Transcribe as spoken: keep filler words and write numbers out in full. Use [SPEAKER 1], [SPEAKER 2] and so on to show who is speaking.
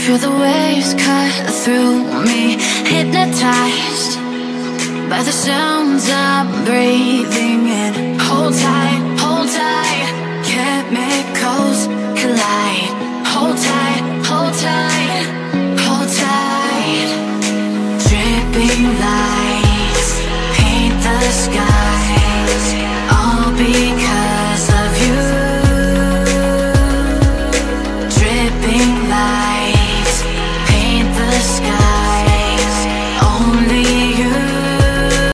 [SPEAKER 1] Feel the waves cut through me, hypnotized by the sounds I'm breathing in. Hold tight, hold tight, chemicals collide. Hold tight, hold tight, hold tight. Dripping light.